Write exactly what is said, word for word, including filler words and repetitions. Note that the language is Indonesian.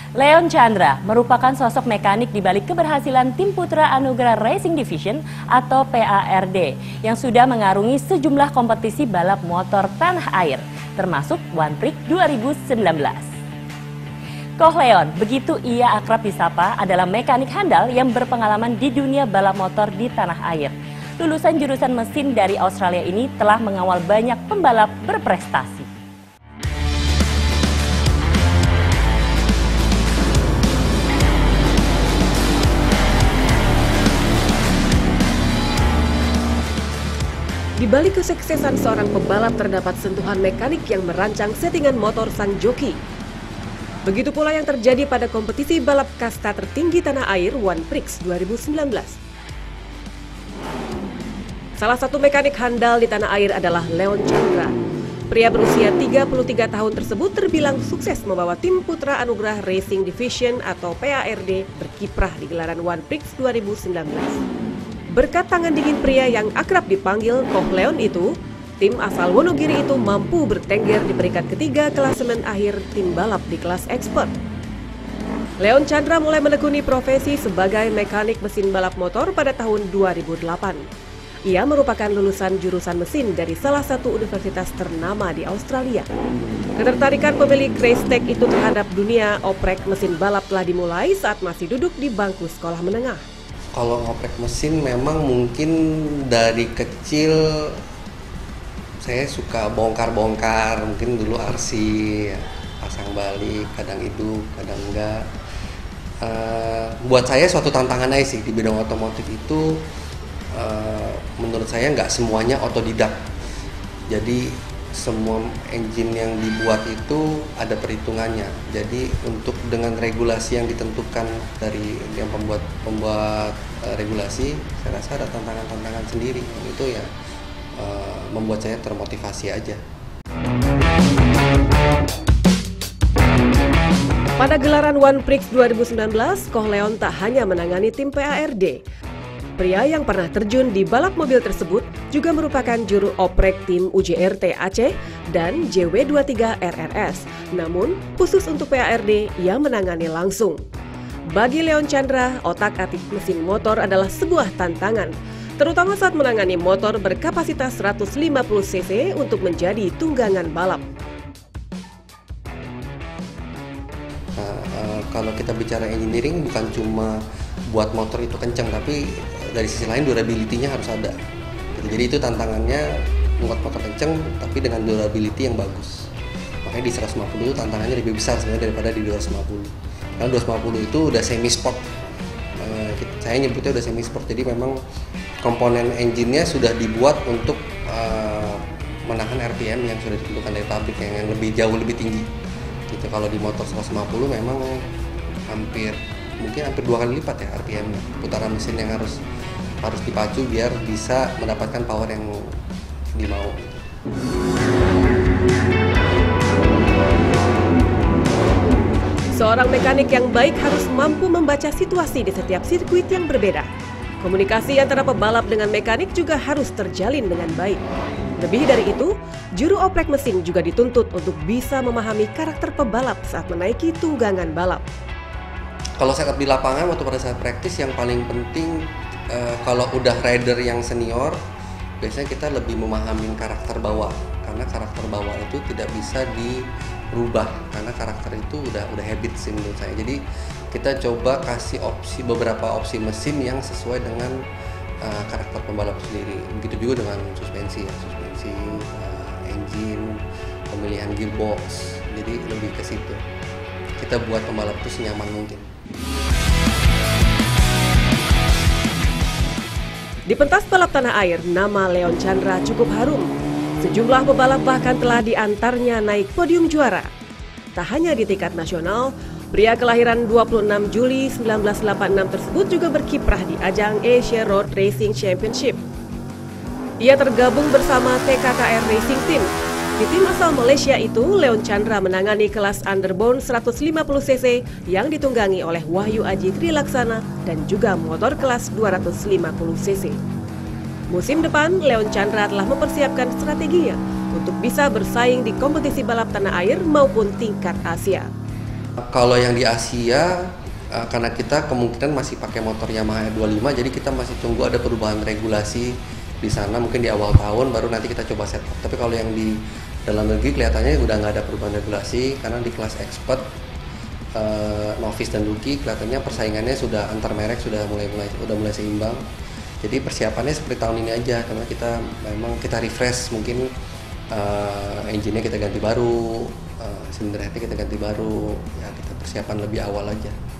Leon Chandra merupakan sosok mekanik di balik keberhasilan tim Putra Anugerah Racing Division atau P A R D yang sudah mengarungi sejumlah kompetisi balap motor tanah air, termasuk One Prix dua ribu sembilan belas. Koh Leon, begitu ia akrab disapa, adalah mekanik handal yang berpengalaman di dunia balap motor di tanah air. Lulusan jurusan mesin dari Australia ini telah mengawal banyak pembalap berprestasi. Di balik kesuksesan seorang pembalap terdapat sentuhan mekanik yang merancang settingan motor sang joki. Begitu pula yang terjadi pada kompetisi balap kasta tertinggi tanah air One Prix dua ribu sembilan belas. Salah satu mekanik handal di tanah air adalah Leon Chandra. Pria berusia tiga puluh tiga tahun tersebut terbilang sukses membawa tim Putra Anugerah Racing Division atau P A R D berkiprah di gelaran One Prix dua ribu sembilan belas. Berkat tangan dingin pria yang akrab dipanggil Koh Leon itu, tim asal Wonogiri itu mampu bertengger di peringkat ketiga klasemen akhir tim balap di kelas expert. Leon Chandra mulai menekuni profesi sebagai mekanik mesin balap motor pada tahun dua ribu delapan. Ia merupakan lulusan jurusan mesin dari salah satu universitas ternama di Australia. Ketertarikan pemilik Racetech itu terhadap dunia oprek mesin balap telah dimulai saat masih duduk di bangku sekolah menengah. Kalau ngoprek mesin memang mungkin dari kecil saya suka bongkar-bongkar, mungkin dulu R C, ya, pasang balik, kadang hidup, kadang enggak. Uh, buat saya suatu tantangan aja sih di bidang otomotif itu, uh, menurut saya nggak semuanya otodidak. Jadi semua engine yang dibuat itu ada perhitungannya. Jadi untuk dengan regulasi yang ditentukan dari yang pembuat pembuat uh, regulasi, saya rasa ada tantangan-tantangan sendiri. Itu ya uh, membuat saya termotivasi aja. Pada gelaran One Prix dua ribu sembilan belas, Koh Leon tak hanya menangani tim P A R D. Pria yang pernah terjun di balap mobil tersebut juga merupakan juru oprek tim U J R T Aceh dan J W dua puluh tiga R R S. Namun, khusus untuk P A R D, ia menangani langsung. Bagi Leon Chandra, otak-atik mesin motor adalah sebuah tantangan, terutama saat menangani motor berkapasitas seratus lima puluh cc untuk menjadi tunggangan balap. Nah, uh, kalau kita bicara engineering, bukan cuma buat motor itu kencang, tapi dari sisi lain durability-nya harus ada. Jadi itu tantangannya, buat motor kencang tapi dengan durability yang bagus. Makanya di seratus lima puluh itu tantangannya lebih besar sebenarnya daripada di dua ratus lima puluh. Karena dua ratus lima puluh itu udah semi sport. Uh, saya nyebutnya udah semi sport. Jadi memang komponen engine-nya sudah dibuat untuk uh, menahan R P M yang sudah ditentukan dari pabrik, yang, yang lebih jauh lebih tinggi. Gitu. Kalau di motor seratus lima puluh memang hampir mungkin hampir dua kali lipat ya R P M-nya. Putaran mesin yang harus harus dipacu biar bisa mendapatkan power yang dimau. Seorang mekanik yang baik harus mampu membaca situasi di setiap sirkuit yang berbeda. Komunikasi antara pebalap dengan mekanik juga harus terjalin dengan baik. Lebih dari itu, juru oprek mesin juga dituntut untuk bisa memahami karakter pebalap saat menaiki tunggangan balap. Kalau saya di lapangan waktu pada saat praktis, yang paling penting uh, kalau udah rider yang senior, biasanya kita lebih memahami karakter bawah, karena karakter bawah itu tidak bisa dirubah, karena karakter itu udah udah habit sih menurut saya. Jadi kita coba kasih opsi beberapa opsi mesin yang sesuai dengan uh, karakter pembalap sendiri. Begitu juga dengan suspensi ya, suspensi, uh, engine, pemilihan gearbox. Jadi lebih ke situ. Kita buat pembalap itu senyaman mungkin. Di pentas balap tanah air, nama Leon Chandra cukup harum. Sejumlah pebalap bahkan telah diantarnya naik podium juara. Tak hanya di tingkat nasional, pria kelahiran dua puluh enam Juli seribu sembilan ratus delapan puluh enam tersebut juga berkiprah di ajang Asia Road Racing Championship. Ia tergabung bersama T K K R Racing Team. Di tim asal Malaysia itu, Leon Chandra menangani kelas underbone seratus lima puluh cc yang ditunggangi oleh Wahyu Aji Trilaksana dan juga motor kelas dua ratus lima puluh cc. Musim depan, Leon Chandra telah mempersiapkan strateginya untuk bisa bersaing di kompetisi balap tanah air maupun tingkat Asia. Kalau yang di Asia, uh, karena kita kemungkinan masih pakai motor Yamaha R dua puluh lima, jadi kita masih tunggu ada perubahan regulasi di sana, mungkin di awal tahun baru nanti kita coba setup. Tapi kalau yang di dalam negeri kelihatannya udah nggak ada perubahan regulasi, karena di kelas expert, uh, novice dan rookie kelihatannya persaingannya sudah antar merek sudah mulai mulai udah mulai seimbang. Jadi persiapannya seperti tahun ini aja, karena kita memang kita refresh, mungkin uh, engine-nya kita ganti baru, uh, cylinder head-nya kita ganti baru, ya kita persiapan lebih awal aja.